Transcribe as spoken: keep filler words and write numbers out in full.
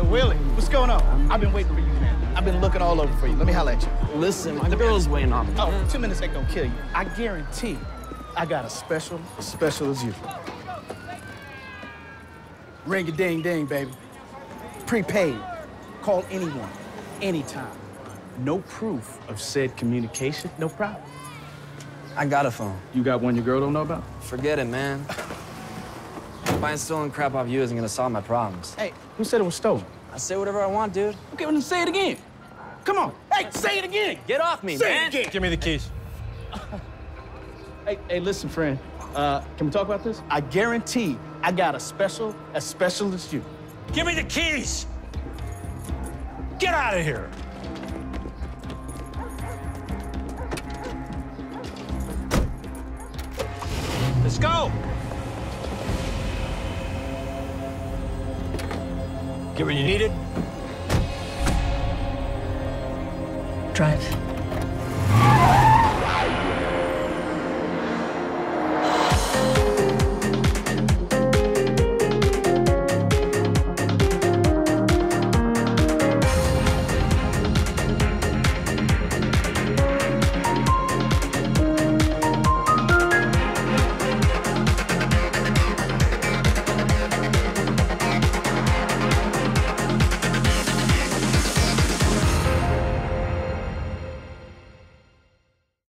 Willie, what's going on? I've been waiting for you, man. I've been looking all over for you. Let me holler at you. Listen, my girl's waiting on me. Oh, two minutes ain't gonna kill you. I guarantee I got a special as special as you. Ring a ding ding, baby. Prepaid. Call anyone, anytime. No proof of said communication, no problem. I got a phone. You got one your girl don't know about? Forget it, man. Buying stolen crap off you isn't gonna solve my problems. Hey, who said it was stolen? I say whatever I want, dude. Okay, well, then say it again. Come on. Hey, say it again. Get off me, say man. It again. Give me the keys. Hey, hey, listen, friend. Uh, can we talk about this? I guarantee I got a special as special as you. Give me the keys. Get out of here. Let's go. Get what you needed. Drive.